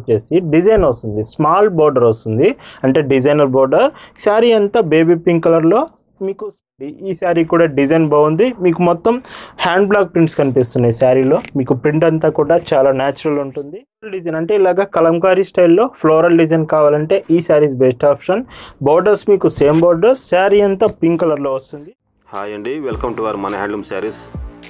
వచ్చేసి డిజైన్ వస్తుంది, small border వస్తుంది, అంటే డిజైనర్ బోర్డర్. శారీ అంతా బేబీ పింక్ కలర్లో మీకు. ఈ శారీ కూడా డిజైన్ బాగుంది, మీకు మొత్తం హ్యాండ్ బ్లాక్ ప్రింట్స్ కనిపిస్తున్నాయి శారీలో. మీకు ప్రింట్ అంతా కూడా చాలా న్యాచురల్ ఉంటుంది. డిజైన్ అంటే ఇలాగా కలంకారీ స్టైల్లో ఫ్లోరల్ డిజైన్ కావాలంటే ఈ శారీస్ బెస్ట్ ఆప్షన్. బోర్డర్స్ మీకు సేమ్ బోర్డర్స్, శారీ అంతా పింక్ కలర్లో వస్తుంది. హాయ్ అండి, వెల్కమ్ టు అవర్ మన హ్యాండ్లూమ్ శారీస్.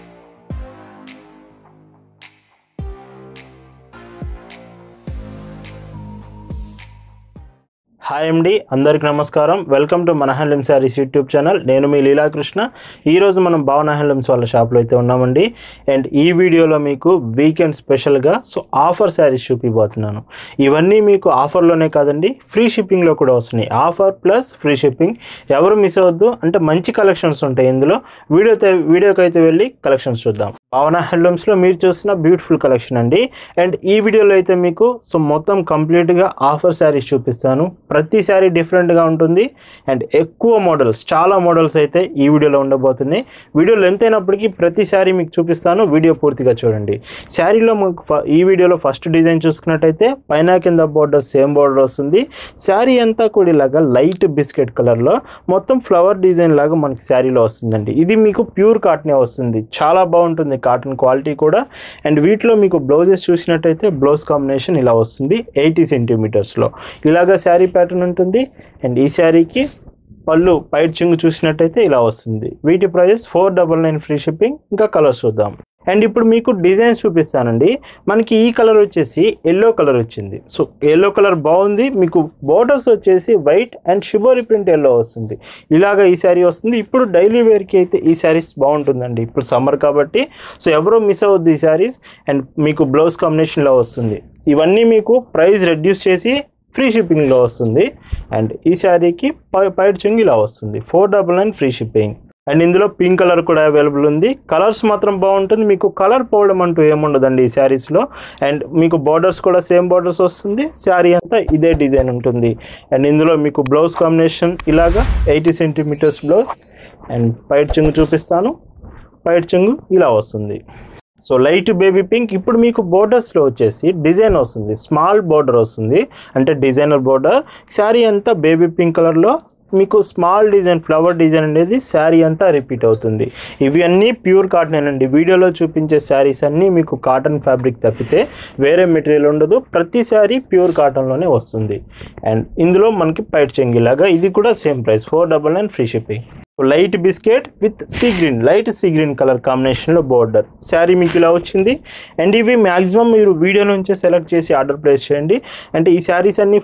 హాయ్ అండి, అందరికి నమస్కారం. వెల్కమ్ టు మన హ్యాండ్లూమ్ శారీస్ యూట్యూబ్ ఛానల్. నేను మీ లీలాకృష్ణ. ఈరోజు మనం భావన హ్యాండ్లూమ్స్ వాళ్ళ షాప్లో అయితే ఉన్నామండి. అండ్ ఈ వీడియోలో మీకు వీకెండ్ స్పెషల్గా ఆఫర్ శారీస్ చూపిపోతున్నాను. ఇవన్నీ మీకు ఆఫర్లోనే కాదండి, ఫ్రీ షిప్పింగ్లో కూడా వస్తున్నాయి. Offer plus free shipping. ఎవరు మిస్ అవ్వద్దు, అంటే మంచి కలెక్షన్స్ ఉంటాయి ఇందులో. వీడియోకి అయితే వెళ్ళి కలెక్షన్స్ చూద్దాం. భావన హ్యాండ్లూమ్స్లో మీరు చూసిన బ్యూటిఫుల్ కలెక్షన్ అండి. అండ్ ఈ వీడియోలో అయితే మీకు మొత్తం కంప్లీట్గా ఆఫర్ శారీస్ చూపిస్తాను. ప్రతి శారీ డిఫరెంట్గా ఉంటుంది అండ్ ఎక్కువ మోడల్స్, చాలా మోడల్స్ అయితే ఈ వీడియోలో ఉండబోతున్నాయి. వీడియో లెంత్ అయినప్పటికీ ప్రతి శారీ మీకు చూపిస్తాను, వీడియో పూర్తిగా చూడండి. శారీలో మనకు ఈ వీడియోలో ఫస్ట్ డిజైన్ చూసుకున్నట్టయితే పైన కింద బోర్డర్ సేమ్ బోర్డర్ వస్తుంది. శారీ అంతా కూడా ఇలాగా లైట్ బిస్కెట్ కలర్లో మొత్తం ఫ్లవర్ డిజైన్ లాగా మనకి శారీలో వస్తుందండి. ఇది మీకు ప్యూర్ కాటనే వస్తుంది, చాలా బాగుంటుంది కాటన్ క్వాలిటీ కూడా. అండ్ వీటిలో మీకు బ్లౌజెస్ చూసినట్టయితే బ్లౌజ్ కాంబినేషన్ ఇలా వస్తుంది 80 సెంటీమీటర్స్లో. ఇలాగా శారీ ప్యాటర్న్ ఉంటుంది. అండ్ ఈ శారీకి పళ్ళు పైట్ చింగు చూసినట్టయితే ఇలా వస్తుంది. వీటి ప్రైజెస్ 499 ఫ్రీ షిప్పింగ్. ఇంకా కలర్స్ చూద్దాం. అండ్ ఇప్పుడు మీకు డిజైన్స్ చూపిస్తానండి. మనకి ఈ కలర్ వచ్చేసి ఎల్లో కలర్ వచ్చింది. సో ఎల్లో కలర్ బాగుంది. మీకు బోర్డర్స్ వచ్చేసి white and shibori print yellow వస్తుంది. ఇలాగా ఈ శారీ వస్తుంది. ఇప్పుడు డైలీ వేర్కి అయితే ఈ శారీస్ బాగుంటుందండి, ఇప్పుడు సమ్మర్ కాబట్టి. సో ఎవరో మిస్ అవ్వద్దు ఈ శారీస్. అండ్ మీకు బ్లౌజ్ కాంబినేషన్లో వస్తుంది. ఇవన్నీ మీకు ప్రైస్ రెడ్యూస్ చేసి ఫ్రీ షిప్పింగ్లో వస్తుంది. అండ్ ఈ శారీకి పైట్ చింగ్ ఇలా వస్తుంది 499 ఫ్రీ షిప్పింగ్. అండ్ ఇందులో పింక్ కలర్ కూడా అవైలబుల్ ఉంది. కలర్స్ మాత్రం బాగుంటుంది, మీకు కలర్ పోవడం అంటూ ఏముండదండి ఈ శారీస్లో. అండ్ మీకు బార్డర్స్ కూడా సేమ్ బార్డర్స్ వస్తుంది. శారీ అంతా ఇదే డిజైన్ ఉంటుంది. అండ్ ఇందులో మీకు బ్లౌజ్ కాంబినేషన్ ఇలాగా 80 సెంటీమీటర్స్ బ్లౌజ్. అండ్ పైట్ చింగు చూపిస్తాను. పైట్ చింగు ఇలా వస్తుంది. So light baby pink. ఇప్పుడు మీకు బోర్డర్స్లో వచ్చేసి డిజైన్ వస్తుంది, స్మాల్ బోర్డర్ వస్తుంది, అంటే డిజైనర్ బోర్డర్. శారీ అంతా బేబీ పింక్ కలర్లో మీకు స్మాల్ డిజైన్ ఫ్లవర్ డిజైన్ అనేది శారీ అంతా రిపీట్ అవుతుంది. ఇవి అన్నీ ప్యూర్ కాటన్ అండి. వీడియోలో చూపించే శారీస్ అన్నీ మీకు కాటన్ ఫ్యాబ్రిక్ తప్పితే వేరే మెటీరియల్ ఉండదు. ప్రతి శారీ ప్యూర్ కాటన్లోనే వస్తుంది. అండ్ ఇందులో మనకి పైట్ చెంగిలాగా ఇది కూడా same price 499 free shipping. Light biscuit with sea green, light sea green colour కాంబినేషన్లో బోర్డర్. శారీ మీకు ఇలా వచ్చింది. అండ్ ఇవి మ్యాక్సిమం మీరు వీడియో నుంచే సెలెక్ట్ చేసి ఆర్డర్ ప్లేస్ చేయండి. అంటే ఈ శారీస్ అన్నీ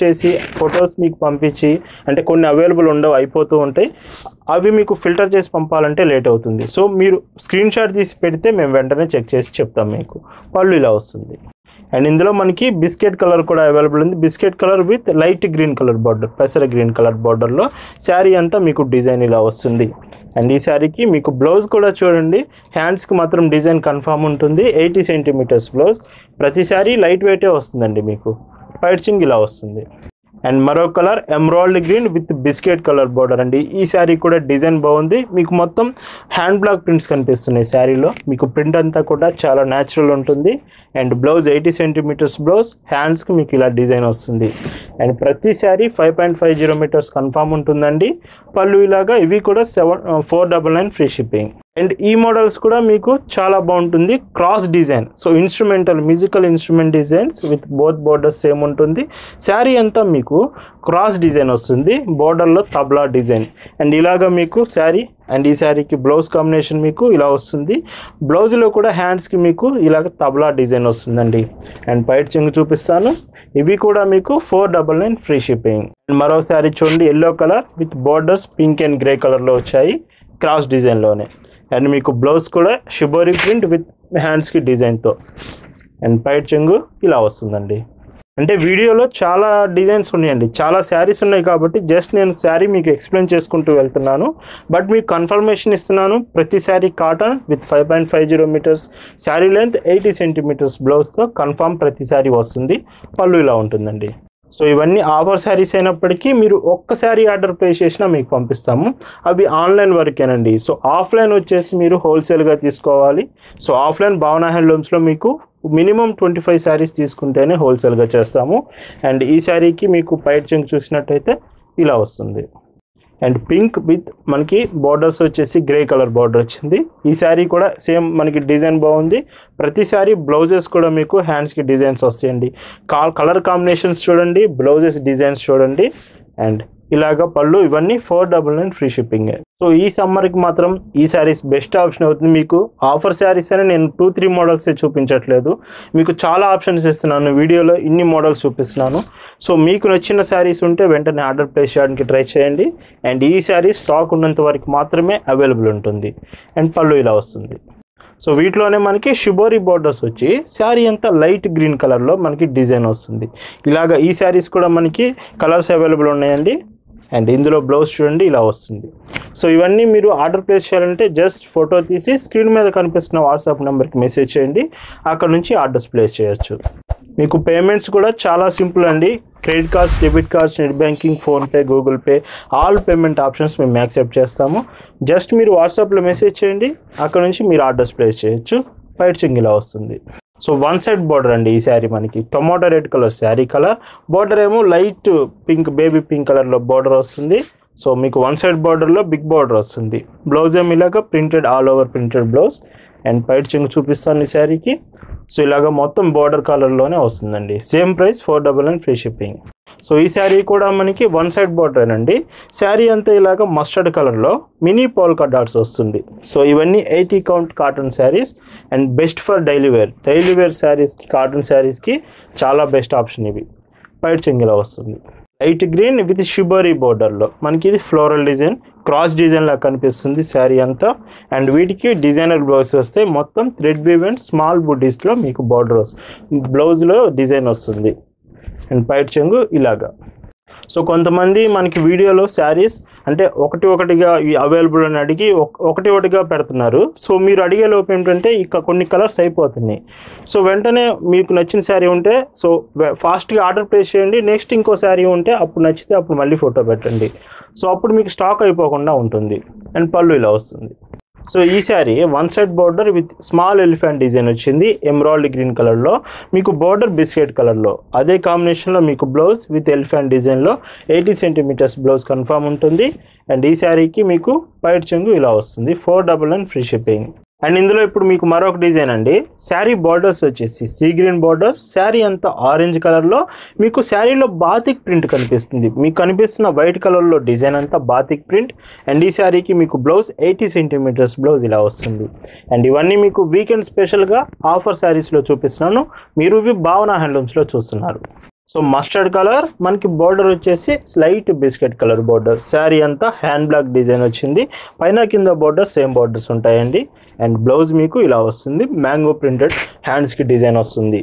ఫొటోస్ మీకు పంపించి, అంటే కొన్ని అవైలబుల్ ఉండవు, అయిపోతూ ఉంటాయి. అవి మీకు ఫిల్టర్ చేసి పంపాలంటే లేట్ అవుతుంది. సో మీరు స్క్రీన్ షాట్ తీసి పెడితే మేము వెంటనే చెక్ చేసి చెప్తాం మీకు. పళ్ళు ఇలా వస్తుంది. అండ్ ఇందులో మనకి బిస్కెట్ కలర్ కూడా అవైలబుల్ ఉంది. Biscuit colour with light green colour border, పెసర గ్రీన్ కలర్ బార్డర్లో శారీ అంతా మీకు డిజైన్ ఇలా వస్తుంది. అండ్ ఈ శారీకి మీకు బ్లౌజ్ కూడా చూడండి, హ్యాండ్స్కి మాత్రం డిజైన్ కన్ఫామ్ ఉంటుంది. 80 సెంటీమీటర్స్ బ్లౌజ్. ప్రతి శారీ లైట్ వెయిటే వస్తుందండి. మీకు పైట్ చింగ్ ఇలా వస్తుంది. అండ్ మరో colour emerald green with biscuit colour border అండి. ఈ శారీ కూడా డిజైన్ బాగుంది. మీకు మొత్తం హ్యాండ్ బ్లాక్ ప్రింట్స్ కనిపిస్తున్నాయి శారీలో. మీకు ప్రింట్ అంతా కూడా చాలా న్యాచురల్ ఉంటుంది. And blouse 80 centimetres blouse. హ్యాండ్స్కి మీకు ఇలా డిజైన్ వస్తుంది. అండ్ ప్రతి శారీ 5.50 మీటర్స్ కన్ఫామ్ ఉంటుందండి. పళ్ళు ఇలాగా. ఇవి కూడా 499 ఫ్రీ షిప్పింగ్. అండ్ ఈ మోడల్స్ కూడా మీకు చాలా బాగుంటుంది. Cross design, so instrumental musical instrument designs with both borders same ఉంటుంది. శారీ అంతా మీకు క్రాస్ డిజైన్ వస్తుంది, బోర్డర్లో తబ్లా డిజైన్. అండ్ ఇలాగా మీకు శారీ. అండ్ ఈ శారీకి బ్లౌజ్ కాంబినేషన్ మీకు ఇలా వస్తుంది. బ్లౌజ్లో కూడా హ్యాండ్స్కి మీకు ఇలాగ తబ్లా డిజైన్ వస్తుందండి. అండ్ పైట్ చింగు చూపిస్తాను. ఇవి కూడా మీకు 499 ఫ్రీ షిప్పింగ్. అండ్ మరో శారీ చూడండి, yellow colour with borders pink and grey కలర్లో వచ్చాయి, క్రాస్ డిజైన్లోనే. అండ్ మీకు బ్లౌజ్ కూడా షిబోరి ప్రింట్ విత్ హ్యాండ్స్కి డిజైన్తో. అండ్ పైట్ చెంగు ఇలా వస్తుందండి. అంటే వీడియోలో చాలా డిజైన్స్ ఉన్నాయండి, చాలా శారీస్ ఉన్నాయి కాబట్టి జస్ట్ నేను శారీ మీకు ఎక్స్ప్లెయిన్ చేసుకుంటూ వెళ్తున్నాను. బట్ మీకు కన్ఫర్మేషన్ ఇస్తున్నాను, ప్రతి sari cotton with 5.50 metres. Sari length 80 centimetres బ్లౌజ్తో కన్ఫామ్ ప్రతి శారీ వస్తుంది. పళ్ళు ఇలా ఉంటుందండి. సో ఇవన్నీ ఆఫర్ శారీస్ అయినప్పటికీ మీరు ఒక్కసారి ఆర్డర్ ప్లేస్ చేసినా మీకు పంపిస్తాము. అవి ఆన్లైన్ వరకేనండి. సో ఆఫ్లైన్ వచ్చేసి మీరు హోల్సేల్గా తీసుకోవాలి. సో ఆఫ్లైన్ భావన హ్యాండ్లూమ్స్లో మీకు మినిమం 25 శారీస్ తీసుకుంటేనే హోల్సేల్గా చేస్తాము. అండ్ ఈ శారీకి మీకు పైట్ చెంగు చూసినట్టయితే ఇలా వస్తుంది. అండ్ పింక్ విత్ మనకి బార్డర్స్ వచ్చేసి గ్రే కలర్ బార్డర్ వచ్చింది. ఈ శారీ కూడా సేమ్ మనకి డిజైన్ బాగుంది. ప్రతి శారీ బ్లౌజెస్ కూడా మీకు హ్యాండ్స్కి డిజైన్స్ వస్తాయండి. కలర్ కాంబినేషన్స్ చూడండి, బ్లౌజెస్ డిజైన్స్ చూడండి. అండ్ ఇలాగ పళ్ళు ఇవన్నీ 499 ఫ్రీ షిప్పింగ్. సో ఈ సమ్మర్కి మాత్రం ఈ శారీస్ బెస్ట్ ఆప్షన్ అవుతుంది. మీకు ఆఫర్ శారీస్ అని నేను 2-3 మోడల్సే చూపించట్లేదు, మీకు చాలా ఆప్షన్స్ ఇస్తున్నాను. వీడియోలో ఇన్ని మోడల్స్ చూపిస్తున్నాను. సో మీకు నచ్చిన శారీస్ ఉంటే వెంటనే ఆర్డర్ ప్లేస్ చేయడానికి ట్రై చేయండి. అండ్ ఈ శారీస్ స్టాక్ ఉన్నంత వరకు మాత్రమే అవైలబుల్ ఉంటుంది. అండ్ పళ్ళు ఇలా వస్తుంది. సో వీటిలోనే మనకి షిబోరి బోర్డర్స్ వచ్చి శారీ అంతా లైట్ గ్రీన్ కలర్లో మనకి డిజైన్ వస్తుంది. ఇలాగ ఈ శారీస్ కూడా మనకి కలర్స్ అవైలబుల్ ఉన్నాయండి. అండ్ ఇందులో బ్లౌజ్ చూడండి ఇలా వస్తుంది. సో ఇవన్నీ మీరు ఆర్డర్ ప్లేస్ చేయాలంటే జస్ట్ ఫోటో తీసి స్క్రీన్ మీద కనిపిస్తున్న వాట్సాప్ నెంబర్కి మెసేజ్ చేయండి, అక్కడ నుంచి ఆర్డర్స్ ప్లేస్ చేయొచ్చు. మీకు పేమెంట్స్ కూడా చాలా సింపుల్ అండి. Credit cards, debit cards, net banking, PhonePe, Google Pay, all payment options మేము యాక్సెప్ట్ చేస్తాము. జస్ట్ మీరు వాట్సాప్లో మెసేజ్ చేయండి, అక్కడ నుంచి మీరు ఆర్డర్స్ ప్లేస్ చేయొచ్చు. పైట్ చెంగు ఇలా వస్తుంది. సో వన్ సైడ్ బార్డర్ అండి ఈ శారీ మనకి tomato red colour sari colour, border ఏమో లైట్ పింక్ బేబీ పింక్ కలర్లో బార్డర్ వస్తుంది. సో మీకు వన్ సైడ్ బార్డర్లో బిగ్ బార్డర్ వస్తుంది. బ్లౌజ్ ఏమో ఇలాగ printed all over printed blouse. And పైట్ చెంగు చూపిస్తాను ఈ శారీకి. సో ఇలాగ మొత్తం బార్డర్ కలర్లోనే వస్తుందండి. Same price 499 free shipping. So ఈ శారీ కూడా మనకి వన్ సైడ్ బార్డర్ అండి. శారీ అంతా ఇలాగ మస్టర్డ్ కలర్లో మినీ పోల్కా డాట్స్ వస్తుంది. సో ఇవన్నీ 80 count cotton saris and best for daily wear శారీస్కి, కాటన్ శారీస్కి చాలా బెస్ట్ ఆప్షన్ ఇవి. పైట్ చెంగు ఇలా వస్తుంది. లైట్ గ్రీన్ విత్ షిబోరీ బోర్డర్లో మనకి ఇది ఫ్లోరల్ డిజైన్, క్రాస్ డిజైన్ లాగా కనిపిస్తుంది శారీ అంతా. అండ్ వీటికి డిజైనర్ బ్లౌజ్ వస్తే మొత్తం థ్రెడ్ వీవ్ అండ్ స్మాల్ బుడ్డీస్లో మీకు బార్డర్ వస్తుంది, బ్లౌజ్లో డిజైన్ వస్తుంది. అండ్ పైట్ చెంగు ఇలాగా. సో కొంతమంది మనకి వీడియోలో శారీస్ అంటే ఒకటిగా అవైలబుల్ అని అడిగి ఒకటిగా పెడుతున్నారు. సో మీరు అడిగే లోపు ఏంటంటే ఇక కొన్ని కలర్స్ అయిపోతున్నాయి. సో వెంటనే మీకు నచ్చిన శారీ ఉంటే సో ఫాస్ట్గా ఆర్డర్ ప్లేస్ చేయండి. నెక్స్ట్ ఇంకో శారీ ఉంటే అప్పుడు నచ్చితే అప్పుడు మళ్ళీ ఫోటో పెట్టండి. సో అప్పుడు మీకు స్టాక్ అయిపోకుండా ఉంటుంది. అండ్ పళ్ళు ఇలా వస్తుంది. సో ఈ sari one side border with small elephant design వచ్చింది ఎమరాల్డ్ గ్రీన్ కలర్లో, మీకు బార్డర్ బిస్కెట్ కలర్లో. అదే కాంబినేషన్లో మీకు బ్లౌజ్ విత్ ఎలిఫెంట్ డిజైన్లో 80 సెంటీమీటర్స్ బ్లౌజ్ కన్ఫర్మ్ ఉంటుంది. అండ్ ఈ శారీకి మీకు పైట్ చెంగు ఇలా వస్తుంది. 499 ఫ్రీ షిప్పింగ్. అండ్ ఇందులో ఇప్పుడు మీకు మరొక డిజైన్ అండి. శారీ బార్డర్స్ వచ్చేసి సీ గ్రీన్ బార్డర్స్, శారీ అంతా ఆరెంజ్ కలర్లో, మీకు శారీలో బాతిక్ ప్రింట్ కనిపిస్తుంది. మీకు కనిపిస్తున్న వైట్ కలర్లో డిజైన్ అంతా బాతిక్ ప్రింట్. అండ్ ఈ శారీకి మీకు బ్లౌజ్ 80 సెంటీమీటర్స్ బ్లౌజ్ ఇలా వస్తుంది. అండ్ ఇవన్నీ మీకు వీకెండ్ స్పెషల్గా ఆఫర్ శారీస్లో చూపిస్తున్నాను. మీరు ఇవి భావన హ్యాండ్లూమ్స్లో చూస్తున్నారు. సో మస్టర్డ్ కలర్ మనకి బార్డర్ వచ్చేసి slight biscuit colour border, sari అంతా హ్యాండ్ బ్లాక్ డిజైన్ వచ్చింది. పైన కింద బార్డర్ సేమ్ బార్డర్స్ ఉంటాయండి. అండ్ బ్లౌజ్ మీకు ఇలా వస్తుంది, మ్యాంగో ప్రింటెడ్ హ్యాండ్స్కి డిజైన్ వస్తుంది.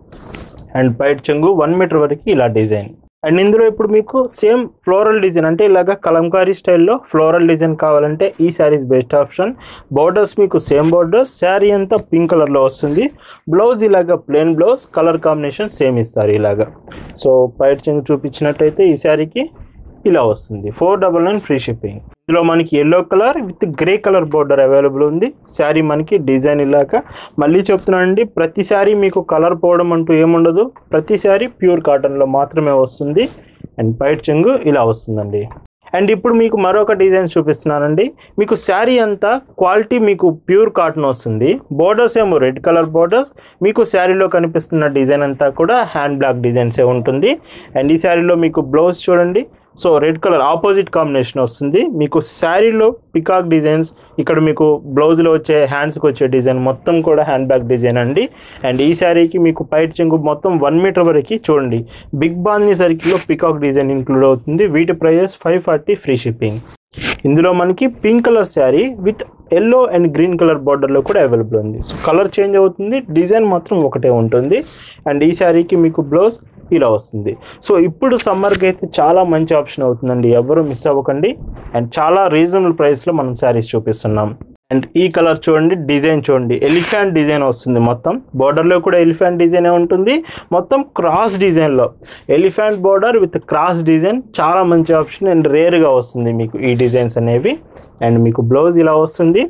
అండ్ పైట్ చెంగు 1 మీటర్ వరకు ఇలా డిజైన్. అండ్ ఇందులో ఇప్పుడు మీకు సేమ్ ఫ్లోరల్ డిజైన్ అంటే ఇలాగ కలంకారీ స్టైల్లో ఫ్లోరల్ డిజైన్ కావాలంటే ఈ శారీస్ బెస్ట్ ఆప్షన్. బార్డర్స్ మీకు సేమ్ బార్డర్స్, శారీ అంతా పింక్ కలర్లో వస్తుంది. బ్లౌజ్ ఇలాగ plain blouse, colour combination same ఇస్తారు ఇలాగా. సో పైట్ చెంగు చూపించినట్టయితే ఈ శారీకి ఇలా వస్తుంది. 499 ఫ్రీ షిప్పింగ్. ఇందులో మనకి yellow colour with grey colour border available ఉంది. శారీ మనకి డిజైన్ ఇలాగా. మళ్ళీ చెప్తున్నానండి, ప్రతి శారీ మీకు కలర్ పోవడం అంటూ ఏముండదు, ప్రతి శారీ ప్యూర్ కాటన్లో మాత్రమే వస్తుంది. అండ్ పైట్ చెంగు ఇలా వస్తుందండి. అండ్ ఇప్పుడు మీకు మరొక డిజైన్ చూపిస్తున్నానండి. మీకు శారీ అంతా క్వాలిటీ మీకు ప్యూర్ కాటన్ వస్తుంది. బోర్డర్స్ ఏమో రెడ్ కలర్ బోర్డర్స్, మీకు శారీలో కనిపిస్తున్న డిజైన్ అంతా కూడా హ్యాండ్ బ్లాక్ డిజైన్సే ఉంటుంది. అండ్ ఈ శారీలో మీకు బ్లౌజ్ చూడండి, so red colour opposite combination వస్తుంది. మీకు శారీలో పికాక్ డిజైన్స్, ఇక్కడ మీకు బ్లౌజ్లో వచ్చే హ్యాండ్స్కి వచ్చే డిజైన్ మొత్తం కూడా హ్యాండ్ బ్యాగ్ డిజైన్ అండి. అండ్ ఈ శారీకి మీకు పైట్ చెంగు మొత్తం 1 మీటర్ వరకు చూడండి బిగ్ బాందీ సర్కిల్లో పికాక్ డిజైన్ ఇంక్లూడ్ అవుతుంది. వీటి ప్రైజెస్ 540 ఫ్రీ షిప్పింగ్. ఇందులో మనకి pink colour sari with yellow and green colour బార్డర్లో కూడా అవైలబుల్ ఉంది. సో కలర్ చేంజ్ అవుతుంది, డిజైన్ మాత్రం ఒకటే ఉంటుంది. అండ్ ఈ శారీకి మీకు బ్లౌజ్ ఇలా వస్తుంది. సో ఇప్పుడు సమ్మర్కి అయితే చాలా మంచి ఆప్షన్ అవుతుందండి, ఎవరు మిస్ అవ్వకండి. అండ్ చాలా రీజనబుల్ ప్రైస్లో మనం శారీస్ చూపిస్తున్నాం. అండ్ ఈ కలర్ చూడండి, డిజైన్ చూడండి, ఎలిఫెంట్ డిజైన్ వస్తుంది. మొత్తం బార్డర్లో కూడా ఎలిఫెంట్ డిజైనే ఉంటుంది. మొత్తం క్రాస్ డిజైన్లో elephant border with cross design చాలా మంచి ఆప్షన్. అండ్ రేర్గా వస్తుంది మీకు ఈ డిజైన్స్ అనేవి. అండ్ మీకు బ్లౌజ్ ఇలా వస్తుంది.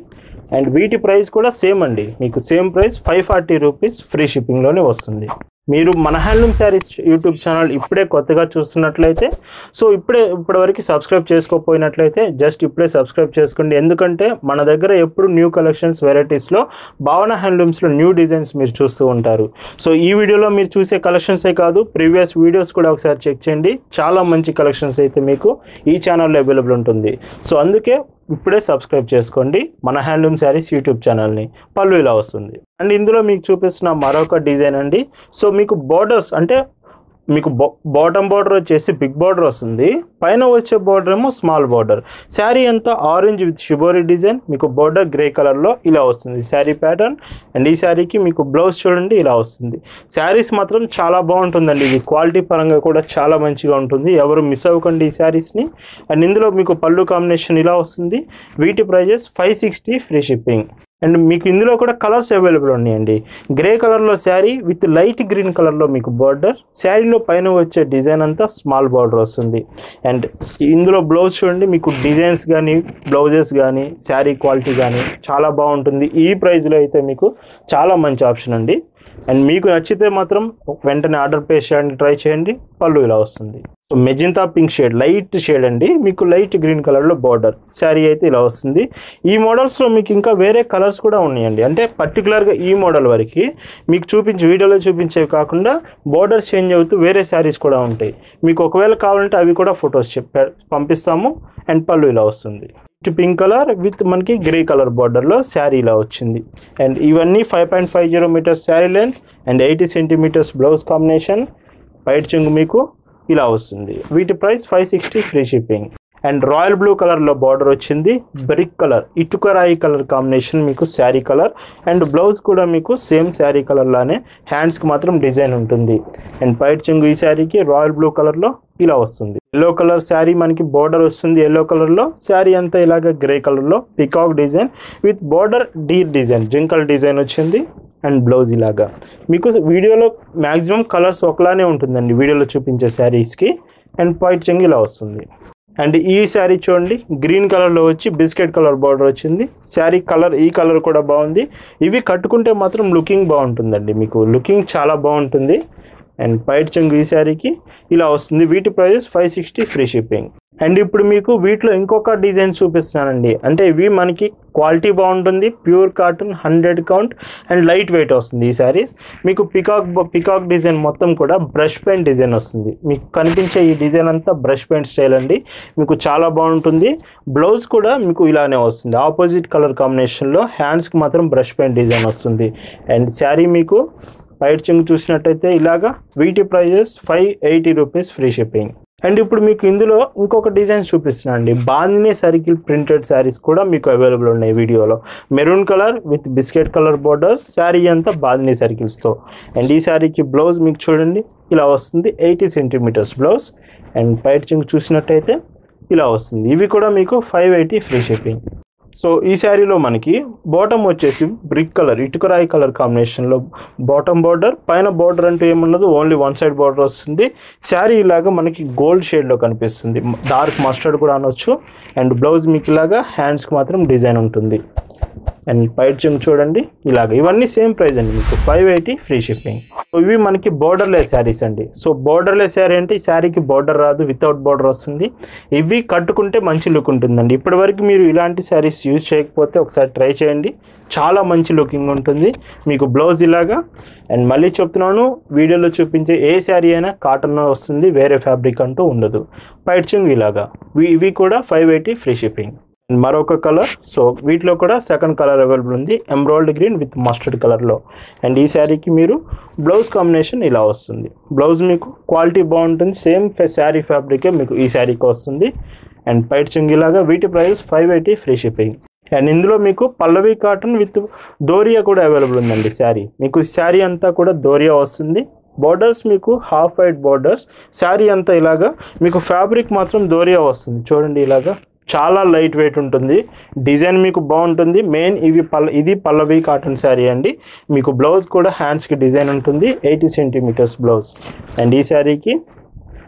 అండ్ వీటి ప్రైస్ కూడా సేమ్ అండి, మీకు సేమ్ ప్రైస్ 540 రూపీస్ ఫ్రీ షిప్పింగ్లోనే వస్తుంది. మీరు మన హ్యాండ్లూమ్ శారీస్ యూట్యూబ్ ఛానల్ ఇప్పుడే కొత్తగా చూస్తున్నట్లయితే సో ఇప్పటివరకు సబ్స్క్రైబ్ చేసుకోకపోయినట్లయితే జస్ట్ ఇప్పుడే సబ్స్క్రైబ్ చేసుకోండి. ఎందుకంటే మన దగ్గర ఎప్పుడు న్యూ కలెక్షన్స్ వెరైటీస్లో భావన హ్యాండ్లూమ్స్లో న్యూ డిజైన్స్ మీరు చూస్తూ ఉంటారు. సో ఈ వీడియోలో మీరు చూసే కలెక్షన్సే కాదు, ప్రీవియస్ వీడియోస్ కూడా ఒకసారి చెక్ చేయండి. చాలా మంచి కలెక్షన్స్ అయితే మీకు ఈ ఛానల్లో అవైలబుల్ ఉంటుంది. సో అందుకే ఇప్పుడే సబ్స్క్రైబ్ చేసుకోండి మన హ్యాండ్లూమ్ శారీస్ యూట్యూబ్ ఛానల్ని. పళ్ళు ఇలా వస్తుంది. అండ్ ఇందులో మీకు చూపిస్తున్న మరొక డిజైన్ అండి. సో మీకు బోర్డర్స్ అంటే మీకు బాటమ్ బార్డర్ వచ్చేసి బిగ్ బార్డర్ వస్తుంది, పైన వచ్చే బార్డర్ ఏమో స్మాల్ బార్డర్. శారీ అంతా ఆరెంజ్ విత్ షిబోరి డిజైన్, మీకు బార్డర్ గ్రే కలర్లో ఇలా వస్తుంది శారీ ప్యాటర్న్. అండ్ ఈ శారీకి మీకు బ్లౌజ్ చూడండి ఇలా వస్తుంది. శారీస్ మాత్రం చాలా బాగుంటుందండి, ఇది క్వాలిటీ పరంగా కూడా చాలా మంచిగా ఉంటుంది, ఎవరు మిస్ అవ్వకండి ఈ శారీస్ని. అండ్ ఇందులో మీకు పళ్ళు కాంబినేషన్ ఇలా వస్తుంది. వీటి ప్రైజెస్ 560 ఫ్రీ షిప్పింగ్. అండ్ మీకు ఇందులో కూడా కలర్స్ అవైలబుల్ ఉన్నాయండి. గ్రే కలర్లో శారీ విత్ లైట్ గ్రీన్ కలర్లో మీకు బార్డర్, శారీలో పైన వచ్చే డిజైన్ అంతా స్మాల్ బార్డర్ వస్తుంది. అండ్ ఇందులో బ్లౌజ్ చూడండి, మీకు డిజైన్స్ కానీ బ్లౌజెస్ కానీ శారీ క్వాలిటీ కానీ చాలా బాగుంటుంది. ఈ ప్రైస్లో అయితే మీకు చాలా మంచి ఆప్షన్ అండి. అండ్ మీకు నచ్చితే మాత్రం వెంటనే ఆర్డర్ ప్లేస్ చేయడానికి ట్రై చేయండి. పళ్ళు ఇలా వస్తుంది. So magenta pink shade, light shade అండి, మీకు లైట్ గ్రీన్ కలర్లో బార్డర్. శారీ అయితే ఇలా వస్తుంది. ఈ మోడల్స్లో మీకు ఇంకా వేరే కలర్స్ కూడా ఉన్నాయండి, అంటే పర్టికులర్గా ఈ మోడల్ వరకు మీకు వీడియోలో చూపించేవి కాకుండా బార్డర్స్ చేంజ్ అవుతూ వేరే శారీస్ కూడా ఉంటాయి. మీకు ఒకవేళ కావాలంటే అవి కూడా ఫొటోస్ పంపిస్తాము. అండ్ పళ్ళు ఇలా వస్తుంది. పింక్ కలర్ విత్ మనకి గ్రే కలర్ బార్డర్లో శారీ ఇలా వచ్చింది. అండ్ ఇవన్నీ 5.50 metres sari length and 80 centimetres blouse combination. White చెంగు మీకు ఇలా వస్తుంది. వీటి price 560 free shipping. And royal blue కలర్లో బార్డర్ వచ్చింది, బ్రిక్ కలర్ ఇటుక రాయి కలర్ కాంబినేషన్ మీకు శారీ కలర్. అండ్ బ్లౌజ్ కూడా మీకు సేమ్ శారీ కలర్ లానే, హ్యాండ్స్కి మాత్రం డిజైన్ ఉంటుంది. అండ్ పైట్ చెంగు ఈ శారీకి రాయల్ బ్లూ కలర్లో ఇలా వస్తుంది. ఎల్లో కలర్ శారీ మనకి బార్డర్ వస్తుంది, ఎల్లో కలర్లో శారీ అంతా ఇలాగ గ్రే కలర్లో peacock design with border deer design, జింకల్ డిజైన్ వచ్చింది. అండ్ బ్లౌజ్ ఇలాగా మీకు వీడియోలో మ్యాక్సిమం కలర్స్ ఒకలానే ఉంటుందండి వీడియోలో చూపించే శారీస్కి. అండ్ పైట్ చెంగు ఇలా వస్తుంది. అండ్ ఈ శారీ చూడండి, గ్రీన్ కలర్లో వచ్చి బిస్కెట్ కలర్ బార్డర్ వచ్చింది. శారీ కలర్ ఈ కలర్ కూడా బాగుంది. ఇవి కట్టుకుంటే మాత్రం లుకింగ్ బాగుంటుందండి, మీకు లుకింగ్ చాలా బాగుంటుంది. అండ్ పైట్ చెంగు ఈ శారీకి ఇలా వస్తుంది. వీటి ప్రైజెస్ 560 ఫ్రీ షిప్పింగ్. అండ్ ఇప్పుడు మీకు వీటిలో ఇంకొక డిజైన్ చూపిస్తున్నానండి, అంటే ఇవి మనకి క్వాలిటీ బాగుంటుంది, pure cotton 100 count and light weight వస్తుంది. ఈ శారీస్ మీకు పికాక్ డిజైన్ మొత్తం కూడా బ్రష్ పెయింట్ డిజైన్ వస్తుంది. మీకు కనిపించే ఈ డిజైన్ అంతా బ్రష్ పెయింట్ స్టైల్ అండి, మీకు చాలా బాగుంటుంది. బ్లౌజ్ కూడా మీకు ఇలానే వస్తుంది, ఆపోజిట్ కలర్ కాంబినేషన్లో. హ్యాండ్స్కి మాత్రం బ్రష్ పెయింట్ డిజైన్ వస్తుంది. అండ్ శారీ మీకు వైట్ చెంగు చూసినట్టయితే ఇలాగా. వీటి prices 580 rupees free shipping. And ఇప్పుడు మీకు ఇందులో ఇంకొక డిజైన్స్ చూపిస్తున్నాను అండి, బాందినీ సర్కిల్ ప్రింటెడ్ శారీస్ కూడా మీకు అవైలబుల్ ఉన్నాయి వీడియోలో. Maroon colour with biscuit colour border, sari అంతా బాందినీ సర్కిల్స్తో. అండ్ ఈ శారీకి బ్లౌజ్ మీకు చూడండి ఇలా వస్తుంది, 80 సెంటీమీటర్స్ బ్లౌజ్. అండ్ పైట్ చెంగు చూసినట్టయితే ఇలా వస్తుంది. ఇవి కూడా మీకు 580 ఫ్రీ షిప్పింగ్. సో ఈ శారీలో మనకి బాటమ్ వచ్చేసి బ్రిక్ కలర్ ఇటుకరాయి కలర్ కాంబినేషన్లో బాటమ్ బార్డర్, పైన బార్డర్ అంటూ ఏమున్నదో ఓన్లీ వన్ సైడ్ బార్డర్ వస్తుంది. శారీ ఇలాగా మనకి గోల్డ్ షేడ్లో కనిపిస్తుంది, డార్క్ మస్టర్డ్ కూడా అనొచ్చు. అండ్ బ్లౌజ్ మీకు ఇలాగా, హ్యాండ్స్కి మాత్రం డిజైన్ ఉంటుంది. అండ్ పైట్ చెంగు చూడండి ఇలాగ. ఇవన్నీ సేమ్ ప్రైస్ అండి, మీకు 580 ఫ్రీ షిప్పింగ్. సో ఇవి మనకి బోర్డర్లెస్ శారీస్ అండి. సో బోర్డర్లెస్ శారీ అంటే ఈ శారీకి బార్డర్ రాదు, వితౌట్ బార్డర్ వస్తుంది. ఇవి కట్టుకుంటే మంచి లుక్ ఉంటుందండి. ఇప్పటివరకు మీరు ఇలాంటి శారీస్ యూజ్ చేయకపోతే ఒకసారి ట్రై చేయండి, చాలా మంచి లుకింగ్ ఉంటుంది. మీకు బ్లౌజ్ ఇలాగా. అండ్ మళ్ళీ చెప్తున్నాను, వీడియోలో చూపించే ఏ శారీ అయినా కాటన్ వస్తుంది, వేరే ఫ్యాబ్రిక్ అంటూ ఉండదు. పైట్ చెంగు ఇలాగా. ఇవి కూడా 580 ఫ్రీ షిప్పింగ్. మరొక కలర్, సో వీటిలో కూడా సెకండ్ కలర్ అవైలబుల్ ఉంది, ఎమరాల్డ్ గ్రీన్ విత్ మస్టర్డ్ కలర్లో. అండ్ ఈ శారీకి మీరు బ్లౌజ్ కాంబినేషన్ ఇలా వస్తుంది. బ్లౌజ్ మీకు క్వాలిటీ బాగుంటుంది, సేమ్ శారీ ఫ్యాబ్రికే మీకు ఈ శారీకి వస్తుంది. అండ్ పైట్ చెంగిలాగా. వీటి ప్రైస్ 580 ఫ్రీ షిప్పింగ్. అండ్ ఇందులో మీకు పల్లవి కాటన్ విత్ డోరియా కూడా అవైలబుల్ ఉందండి శారీ. మీకు శారీ అంతా కూడా డోరియా వస్తుంది. బార్డర్స్ మీకు హాఫ్ వైట్ బార్డర్స్, శారీ అంతా ఇలాగా. మీకు ఫ్యాబ్రిక్ మాత్రం డోరియా వస్తుంది, చూడండి ఇలాగా. చాలా లైట్ వెయిట్ ఉంటుంది, డిజైన్ మీకు బాగుంటుంది. మెయిన్ ఇది పల్లవి కాటన్ శారీ అండి. మీకు బ్లౌజ్ కూడా హ్యాండ్స్కి డిజైన్ ఉంటుంది, 80 సెంటీమీటర్స్ బ్లౌజ్. అండ్ ఈ శారీకి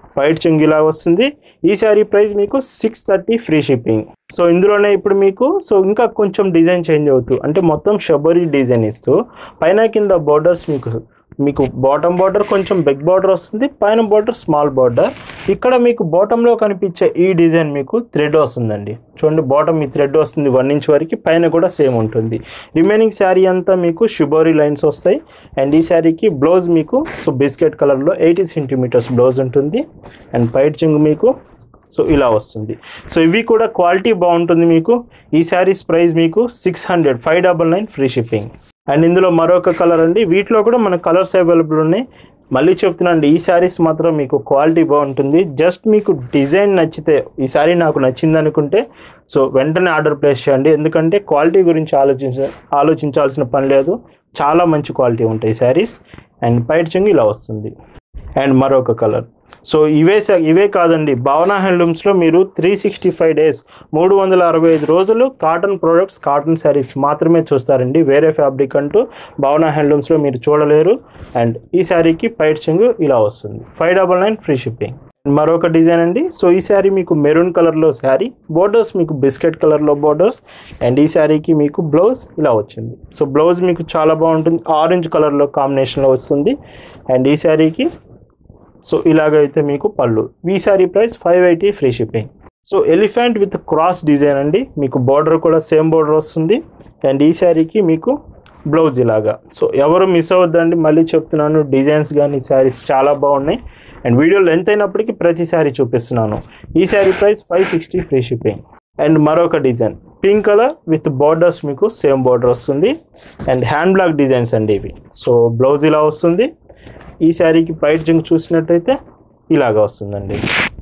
వైట్ చెంగు ఇలా వస్తుంది. ఈ శారీ ప్రైస్ మీకు 630 ఫ్రీ షిప్పింగ్. సో ఇందులోనే ఇప్పుడు మీకు ఇంకా కొంచెం డిజైన్ చేంజ్ అవుతూ అంటే మొత్తం షబోరీ డిజైన్ ఇస్తూ పైన కింద బార్డర్స్ మీకు బాటమ్ బార్డర్ కొంచెం బిగ్ బార్డర్ వస్తుంది, పైన బార్డర్ స్మాల్ బార్డర్. ఇక్కడ మీకు బాటంలో కనిపించే ఈ డిజైన్ మీకు థ్రెడ్ వస్తుందండి. చూడండి బాటమ్ ఈ థ్రెడ్ వస్తుంది 1 ఇంచ్ వరకు, పైన కూడా సేమ్ ఉంటుంది. రిమైనింగ్ శారీ అంతా మీకు షిబోరీ లైన్స్ వస్తాయి. అండ్ ఈ శారీకి బ్లౌజ్ మీకు బిస్కెట్ కలర్లో 80 సెంటీమీటర్స్ బ్లౌజ్ ఉంటుంది. అండ్ పైట్ చెంగు మీకు ఇలా వస్తుంది. ఇవి కూడా క్వాలిటీ బాగుంటుంది మీకు. ఈ శారీస్ ప్రైస్ మీకు 600 599 ఫ్రీ షిప్పింగ్. అండ్ ఇందులో మరొక కలర్ అండి, వీటిలో కూడా మన కలర్స్ అవైలబుల్ ఉన్నాయి. మళ్ళీ చెప్తున్నాండి, ఈ శారీస్ మాత్రం మీకు క్వాలిటీ బాగుంటుంది. జస్ట్ మీకు డిజైన్ నచ్చితే, ఈ శారీ నాకు నచ్చింది అనుకుంటే వెంటనే ఆర్డర్ ప్లేస్ చేయండి. ఎందుకంటే క్వాలిటీ గురించి ఆలోచించాల్సిన పని లేదు, చాలా మంచి క్వాలిటీ ఉంటాయి శారీస్. అండ్ పైట్ చెంగు ఇలా వస్తుంది. అండ్ మరొక కలర్. ఇవే కాదండి, భావన హ్యాండ్లూమ్స్లో మీరు 365 డేస్ 365 రోజులు కాటన్ ప్రోడక్ట్స్, కాటన్ శారీస్ మాత్రమే చూస్తారండి. వేరే ఫ్యాబ్రిక్ అంటూ భావన హ్యాండ్లూమ్స్లో మీరు చూడలేరు. అండ్ ఈ శారీకి పైట్ చెంగు ఇలా వస్తుంది. 599 ఫ్రీ షిప్పింగ్. మరొక డిజైన్ అండి. ఈ శారీ మీకు మెరూన్ కలర్లో శారీ, బోర్డర్స్ మీకు బిస్కెట్ కలర్లో బోర్డర్స్. అండ్ ఈ శారీకి మీకు బ్లౌజ్ ఇలా వచ్చింది. బ్లౌజ్ మీకు చాలా బాగుంటుంది, ఆరెంజ్ కలర్లో కాంబినేషన్లో వస్తుంది. అండ్ ఈ శారీకి ఇలాగైతే మీకు పళ్ళు. ఈ sari price 580 free shipping. Elephant with cross design అండి, మీకు బార్డర్ కూడా సేమ్ బార్డర్ వస్తుంది. అండ్ ఈ శారీకి మీకు బ్లౌజ్ ఇలాగా. ఎవరు మిస్ అవ్వద్దండి, మళ్ళీ చెప్తున్నాను, డిజైన్స్ కానీ శారీస్ చాలా బాగున్నాయి. అండ్ వీడియో లెంత్ అయినప్పటికీ ప్రతి శారీ చూపిస్తున్నాను. ఈ sari price 560 free shipping. And మరొక design pink colour with borders మీకు సేమ్ బార్డర్ వస్తుంది. అండ్ హ్యాండ్ బ్లాక్ డిజైన్స్ అండి ఇవి. బ్లౌజ్ ఇలా వస్తుంది. ఈ శారీకి పైట్ చెంగు చూసినట్టయితే ఇలాగా వస్తుందండి.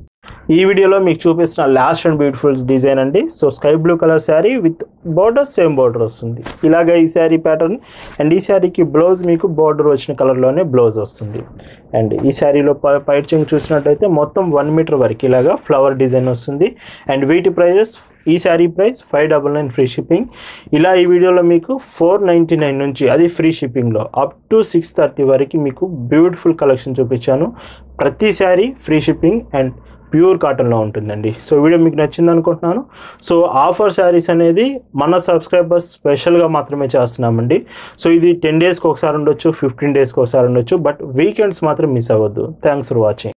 ఈ వీడియోలో మీకు చూపిస్తున్న లాస్ట్ అండ్ బ్యూటిఫుల్ డిజైన్ అండి. Sky blue colour sari with border same border వస్తుంది. ఇలాగా ఈ శారీ ప్యాటర్న్. అండ్ ఈ శారీకి బ్లౌజ్ మీకు బార్డర్ వచ్చిన కలర్లోనే బ్లౌజ్ వస్తుంది. అండ్ ఈ శారీలో పైట్ చెంగు చూసినట్టయితే మొత్తం 1 మీటర్ వరకు ఇలాగా ఫ్లవర్ డిజైన్ వస్తుంది. అండ్ వీటి ప్రైజెస్, ఈ శారీ ప్రైస్ 599 ఫ్రీ షిప్పింగ్. ఇలా ఈ వీడియోలో మీకు 499 నుంచి, అది ఫ్రీ షిప్పింగ్లో, అప్ టు 630 వరకు మీకు బ్యూటిఫుల్ కలెక్షన్ చూపించాను. ప్రతి sari free shipping and pure కాటన్లో ఉంటుందండి. వీడియో మీకు నచ్చింది అనుకుంటున్నాను. ఆఫర్ శారీస్ అనేది మన సబ్స్క్రైబర్స్ స్పెషల్గా మాత్రమే చేస్తున్నామండి. ఇది 10 డేస్కి ఒకసారి ఉండొచ్చు, 15 డేస్కి ఒకసారి ఉండొచ్చు, బట్ వీకెండ్స్ మాత్రం మిస్ అవ్వద్దు. Thanks for watching.